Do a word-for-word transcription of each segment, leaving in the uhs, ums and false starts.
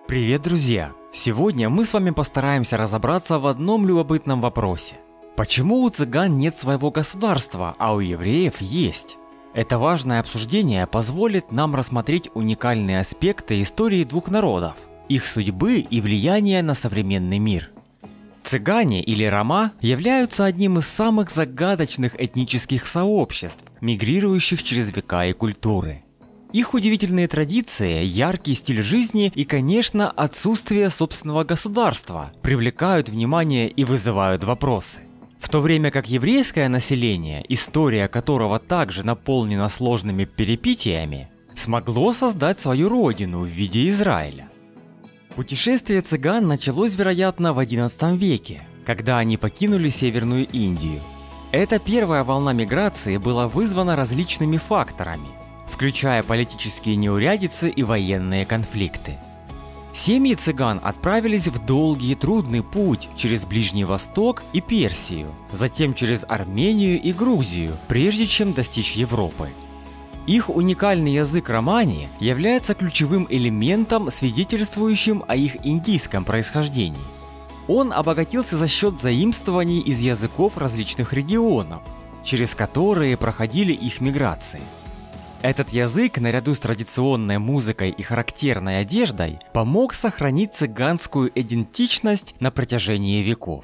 Привет, друзья! Сегодня мы с вами постараемся разобраться в одном любопытном вопросе. Почему у цыган нет своего государства, а у евреев есть? Это важное обсуждение позволит нам рассмотреть уникальные аспекты истории двух народов, их судьбы и влияния на современный мир. Цыгане или рома являются одним из самых загадочных этнических сообществ, мигрирующих через века и культуры. Их удивительные традиции, яркий стиль жизни и, конечно, отсутствие собственного государства привлекают внимание и вызывают вопросы. В то время как еврейское население, история которого также наполнена сложными перипетиями, смогло создать свою родину в виде Израиля. Путешествие цыган началось, вероятно, в одиннадцатом веке, когда они покинули Северную Индию. Эта первая волна миграции была вызвана различными факторами, включая политические неурядицы и военные конфликты. Семьи цыган отправились в долгий и трудный путь через Ближний Восток и Персию, затем через Армению и Грузию, прежде чем достичь Европы. Их уникальный язык романи является ключевым элементом, свидетельствующим о их индийском происхождении. Он обогатился за счет заимствований из языков различных регионов, через которые проходили их миграции. Этот язык, наряду с традиционной музыкой и характерной одеждой, помог сохранить цыганскую идентичность на протяжении веков.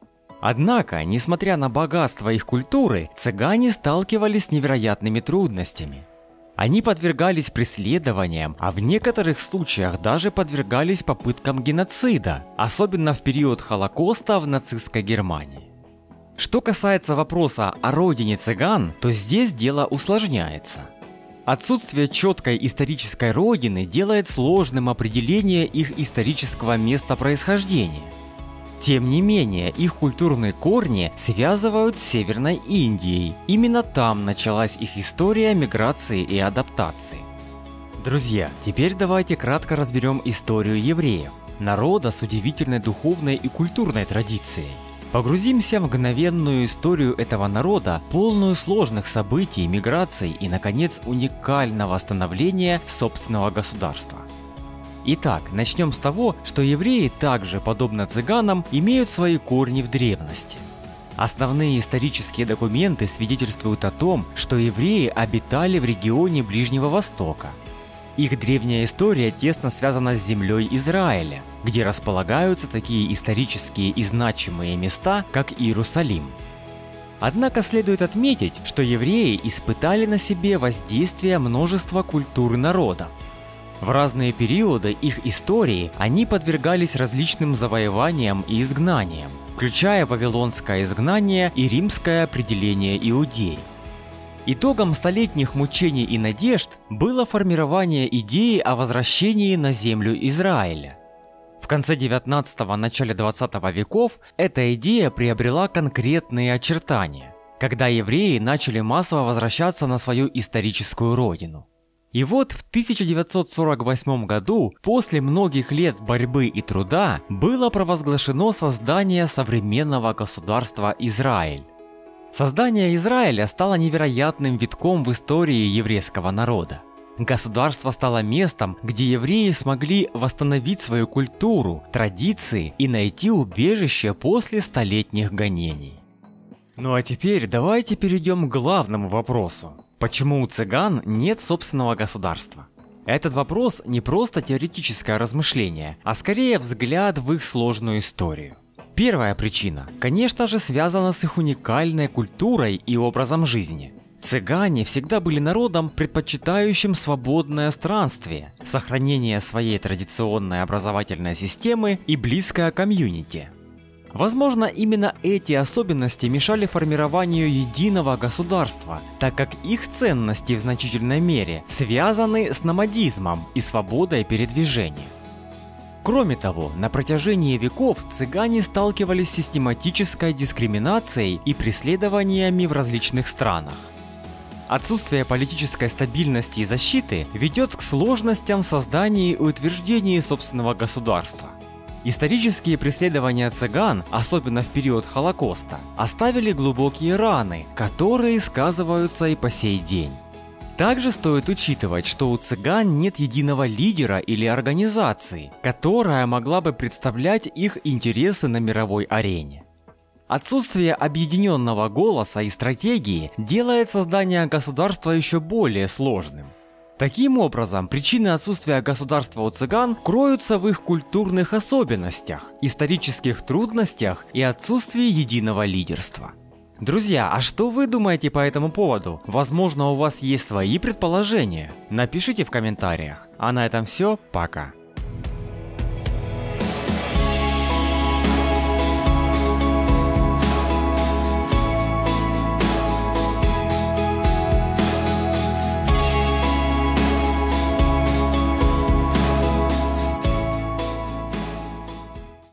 Однако, несмотря на богатство их культуры, цыгане сталкивались с невероятными трудностями. Они подвергались преследованиям, а в некоторых случаях даже подвергались попыткам геноцида, особенно в период Холокоста в нацистской Германии. Что касается вопроса о родине цыган, то здесь дело усложняется. Отсутствие четкой исторической родины делает сложным определение их исторического места происхождения. Тем не менее, их культурные корни связывают с Северной Индией. Именно там началась их история миграции и адаптации. Друзья, теперь давайте кратко разберем историю евреев, народа с удивительной духовной и культурной традицией. Погрузимся в мгновенную историю этого народа, полную сложных событий, миграций и, наконец, уникального становления собственного государства. Итак, начнем с того, что евреи также, подобно цыганам, имеют свои корни в древности. Основные исторические документы свидетельствуют о том, что евреи обитали в регионе Ближнего Востока. Их древняя история тесно связана с землей Израиля, где располагаются такие исторические и значимые места, как Иерусалим. Однако следует отметить, что евреи испытали на себе воздействие множества культур и народов. В разные периоды их истории они подвергались различным завоеваниям и изгнаниям, включая вавилонское изгнание и римское определение Иудеи. Итогом столетних мучений и надежд было формирование идеи о возвращении на землю Израиля. В конце девятнадцатого – начале двадцатого веков эта идея приобрела конкретные очертания, когда евреи начали массово возвращаться на свою историческую родину. И вот в тысяча девятьсот сорок восьмом году, после многих лет борьбы и труда, было провозглашено создание современного государства Израиль. Создание Израиля стало невероятным витком в истории еврейского народа. Государство стало местом, где евреи смогли восстановить свою культуру, традиции и найти убежище после столетних гонений. Ну а теперь давайте перейдем к главному вопросу. Почему у цыган нет собственного государства? Этот вопрос не просто теоретическое размышление, а скорее взгляд в их сложную историю. Первая причина, конечно же, связана с их уникальной культурой и образом жизни. Цыгане всегда были народом, предпочитающим свободное странствие, сохранение своей традиционной образовательной системы и близкое комьюнити. Возможно, именно эти особенности мешали формированию единого государства, так как их ценности в значительной мере связаны с номадизмом и свободой передвижения. Кроме того, на протяжении веков цыгане сталкивались с систематической дискриминацией и преследованиями в различных странах. Отсутствие политической стабильности и защиты ведет к сложностям в создании и утверждении собственного государства. Исторические преследования цыган, особенно в период Холокоста, оставили глубокие раны, которые сказываются и по сей день. Также стоит учитывать, что у цыган нет единого лидера или организации, которая могла бы представлять их интересы на мировой арене. Отсутствие объединенного голоса и стратегии делает создание государства еще более сложным. Таким образом, причины отсутствия государства у цыган кроются в их культурных особенностях, исторических трудностях и отсутствии единого лидерства. Друзья, а что вы думаете по этому поводу? Возможно, у вас есть свои предположения? Напишите в комментариях. А на этом все, пока.